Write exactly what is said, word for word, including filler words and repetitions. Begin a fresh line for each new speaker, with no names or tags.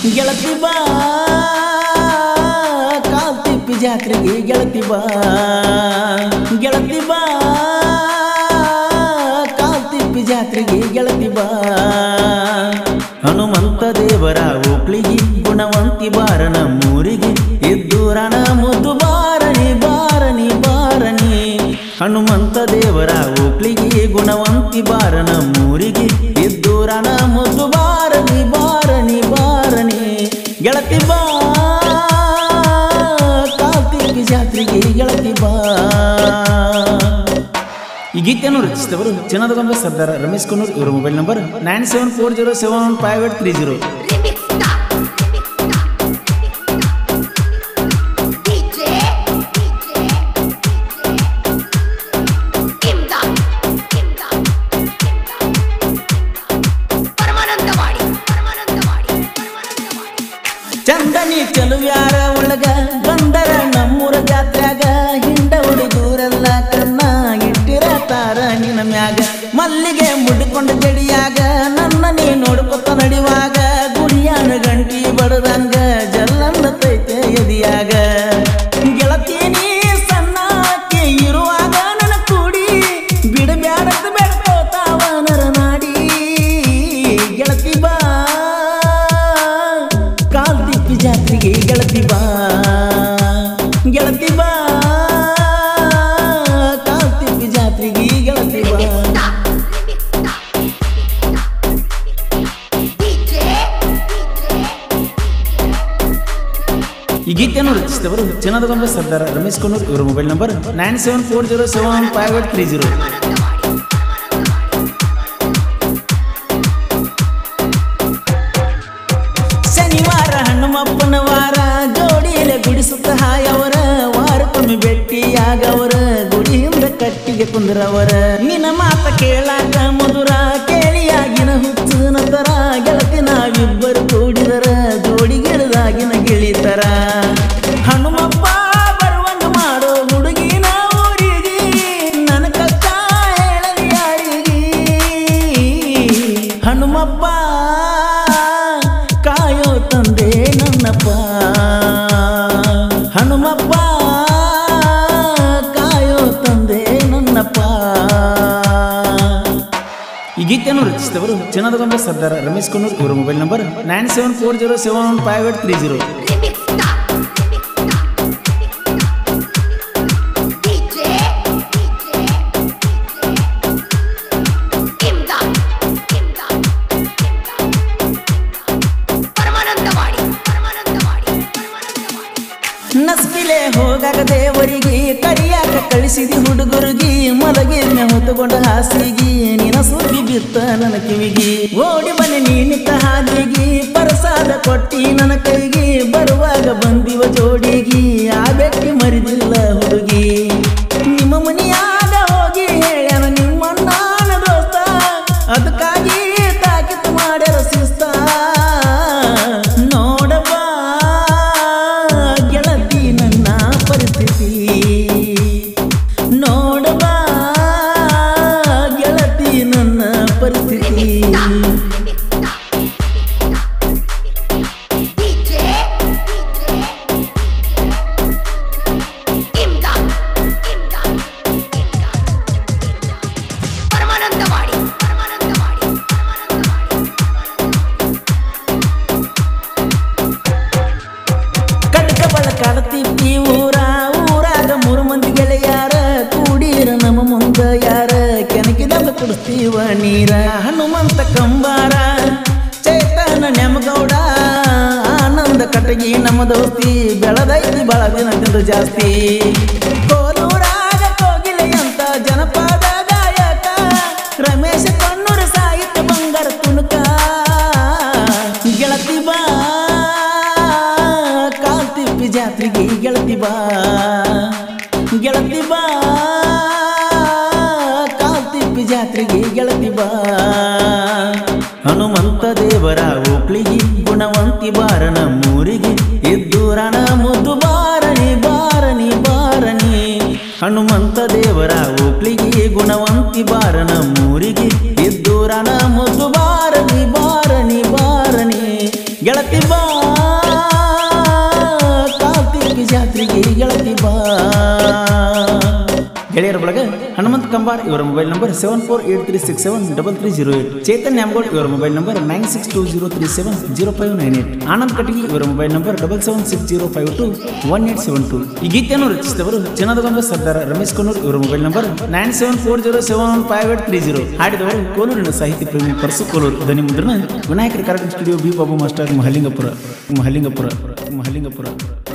ಗೆಳತಿ ಬಾ ಕಾಲ್ತಿಪ್ಪಿ ಜಾತ್ರೆಗೆ ಗೆಳತಿ ಬಾ ಗೆಳತಿ ಬಾ ಕಾಲ್ತಿಪ್ಪಿ ಜಾತ್ರೆಗೆ ಗೆಳತಿ ಬಾ ಹನುಮಂತ ದೇವರ ಓಕ್ಳಿಗೆ ಗುಣವಂತಿ ಬಾರ ನಮ್ಮೂರಿಗೆ ಇದ್ದೂರನ ಮುದ್ದು ಬಾರಣಿ ಬಾರಣಿ ಬಾರಣಿ ಹನುಮಂತ ದೇವರ ಓಕ್ಳಿಗೆ ಗುಣವಂತಿ ಬಾರ ನಮ್ಮೂರಿಗೆ ಇದ್ದೂರನ ಮುದ್ದು ಬಾರಣಿ ಬಾರಣಿ ಬಾರಣಿ ಗೆಳತಿ ಬಾ ಕಾಲ್ತಿಪ್ಪಿ ಜಾತ್ರೆಗೆ ಗೆಳತಿ ಬಾ. ಈ ಗೀತೆಯನ್ನು ರಚಿಸಿದವರು ಚಿನ್ನದಗೊಂಬೆ ಸರ್ದಾರ ರಮೇಶ್ ಕುನ್ನೂರ್. ಇವರ mobile number nine seven four zero seven one five eight three zero. ಚಂದನಿ ಚಲುವ್ಯಾರ ಒಳಗ ಬಂದರ ನಮ್ಮೂರ ಜಾತ್ರ್ಯಾಗ ಹಿಂಡ ಹುಡುಗೂರೆಲ್ಲ ಕಣ್ಣ ಇಟ್ಟಿರ ತಾರ ನಿನ್ನ ಮ್ಯಾಗ ಮಲ್ಲಿಗೆ ಮುಡ್ಕೊಂಡು ಜಡಿಯಾಗ ನನ್ನ ನೀ ನೋಡ್ಕೊತ ನಡಿವಾಗ ಗುಡಿಯಾನ ಗಂಟಿ ಬಡದಂಗ ಜಲ್ಲಂದ ತೈತೆ ಎದಿಯಾಗ ಗೆಳತಿ ನೀ ಸಣ್ಣಕ್ಕೆ ಇರುವಾಗ ನನ್ನ ಕೂಡಿ ಬಿಡಬ್ಯಾಡದ ಬೆಡ್ಕೋತಾವ ನರ ನಾಡಿ ಗೆಳತಿ ಬಾ ಕಾಲ್ತಿಪ್ಪಿ ಜಾತ್ರೆಗೆ ಗೆಳತಿ ಬಾ ಗೆಳತಿ ಬಾ ಕಾಲ್ತಿಪ್ಪಿ ಜಾತ್ರೆಗೆ ಗೆಳತಿ ಬಾ. ಈ ಗೀತೆಯನ್ನು ರಚಿಸಿದವರು ಚಿನ್ನದಗೊಂಬೆ ಸರ್ದಾರ ರಮೇಶ್ ಕುನ್ನೂರ್. ಇವರ mobile number nine seven four zero seven one five eight three zero. ಶನಿವಾರ ಹನುಮಪ್ಪನ ವಾರ ಜೋಡಿಲೆ ಗುಡಿಸುತ್ತ ಹಾಯವರ ವಾರಕ್ಕೊಮ್ಮೆ ಭೇಟಿಯಾಗವರ ಗುಡಿಯಿಂದ ಕಟ್ಟಿಗೆ ಕುಂದ್ರವರ ನಿನ್ನ ಮಾತ ಕೇಳಾಕ ಮಧುರ ಕೇಳಿಯಾಗಿನ ಹುಚ್ಚನ ತರ ಗೆಳತಿ ನಾವಿಬ್ಬರು ಕೂಡಿದರ ಜೋಡಿಗಿಡದಾಗಿನ ಗಿಳಿತರ ಹನುಮಪ್ಪ ಬರುವಂಗ ಮಾಡೋ ಹುಡುಗಿನ ಊರಿಗೆ ನನ್ನ ಕಷ್ಟ ಹೇಳಲಿ ಯಾರಿಗೆ ಹನುಮಪ್ಪ ಕಾಯೋ ತಂದೆ ನನ್ನಪ್ಪ ಹನುಮಪ್ಪ ಕಾಯೋ ತಂದೆ ನನ್ನಪ್ಪ. ಈ ಗೀತೆಯನ್ನು ರಚಿಸಿದವರು ಚಿನ್ನದಗೊಂಬೆ ಸರ್ದಾರ ರಮೇಶ್ ಕುನ್ನೂರ್. ಇವರ mobile number nine seven four zero seven one five eight three zero. ನಸ್ಬಿಲೆ ಹೋಗಾಕ ದೇವರಿಗೆ ಕರಿಯಾಕ ಕಳಿಸಿದಿ ಹುಡುಗರಿಗೆ ಮಲಗಿ ಹೊತ್ತುಕೊಂಡ ಹಾಸಿಗೆ ನಿನ್ನ ಸುದ್ದಿ ಬಿತ್ತ ನನ್ನ ಕಿವಿಗೆ ಓಡಿ ಬನ್ನಿ ನೀನಿತ್ತ ಹಾದಿಗೆ ಪರಸಾದ ಕೊಟ್ಟಿ ನನ್ನ ಕೈಗೆ ಬರುವಾಗ ಬಂದಿವ ಜೋಡಿಗೆ ಆ ಬೆಟ್ಟಿ ಮರಿದಿಲ್ಲ ಹುಡುಗಿ ನಿಮ್ಮ ಮನೆಯಾಗ ಹೋಗಿ ಹೇಳ್ಯಾನ ನಿಮ್ಮಣ್ಣ ದೋಸ್ತ ಅದಕ್ಕಾಗಿ ತಾಕಿತ್ತು ಮಾಡ್ಯಾರ ಶಿಸ್ತ ನೋಡಬಾ ಗೆಳತಿ ನನ್ನ ಪರಿಸ್ಥಿತಿ ನೋಡಬಾ ಗೆಳತಿ ನನ್ನ ಪರಿಸ್ಥಿತಿ. ಕಾಲ್ತಿಪ್ಪಿ ಊರ ಊರಾಗ ಮೂರು ಮಂದಿ ಗೆಳೆಯಾರ ಕೂಡಿರ ನಮ್ಮ ಮುಂದ ಯಾರ ಕೆನಕಿದಾಗ ಕುಡಿಸ್ತೀವ ನೀರ ಹನುಮಂತ ಕಂಬಾರ ಚೈತನ ನೆಮಗೌಡ ಆನಂದ ಕಟಗಿ ನಮ್ಮ ದೋಸ್ತಿ ಬೆಳದೈತಿ ಬಾಳ ದಿನದಿಂದ ಜಾಸ್ತಿ ಕೋಲೂರಾಗ ಕೋಗಿಲೆ ಅಂತ ಜನಪದ ಗಾಯಕ ರಮೇಶ ಕಣ್ಣೂರ ಸಾಹಿತ್ಯ ಬಂಗಾರ ತುಣುಕ ಗೆಳತಿ ಬಾ ಕಾಲ್ತಿಪ್ಪಿ ಜಾತ್ರೆಗೆ ಗೆಳತಿ ಬಾ ಗೆಳತಿ ಬಾ ಕಾಲ್ತಿಪ್ಪಿ ಜಾತ್ರೆಗೆ ಗೆಳತಿ ಬಾ ಹನುಮಂತ ದೇವರ ಓಕ್ಳಿಗೆ ಗುಣವಂತಿ ಬಾರ ನಮ್ಮೂರಿಗೆ ಇದ್ದೂರನ ಮುದ್ದು ಬಾರಣಿ ಬಾರಣಿ ಬಾರಣಿ ಹನುಮಂತ ದೇವರ ಓಕ್ಳಿಗೆ ಗುಣವಂತಿ ಬಾರ ನಮ್ಮೂರಿಗೆ ಇದ್ದೂರನ ಮುದ್ದು ಬಾರಣಿ ಬಾರಣಿ ಬಾರಣಿ ಗೆಳತಿ ಬಾ. ಗೆಳೆಯರ ಬಳಗ ಹನುಮಂತ್ ಕಂಬಾರ್ ಇವರ mobile number seven four eight three six seven double three zero eight Chetan Nyamagoud ಇವರ mobile number nine six two zero three seven zero five nine eight Anand Katagi ಇವರ mobile number double seven six zero five two one eight seven two ಈ ಗೀತೆಯನ್ನು ರಚಿಸಿದವರು ಚಿನ್ನದಗೊಂಡ ಸರ್ದಾರ ರಮೇಶ್ ಕೊನೂರ್ ಇವರ mobile number nine seven four zero seven one five eight three zero ಹಾಡಿದವರು ಕೋಲೂರಿನ ಸಾಹಿತ್ಯ ಪ್ರೇಮಿ ಪರಸು ಕೋಲೂರು ಧ್ವನಿ ಮುದ್ರಣ ವಿನಾಯಕರ ಕಾರ್ಯಕ್ರಮ studio B Babu master Mahalingapur Mahalingapur Mahalingapura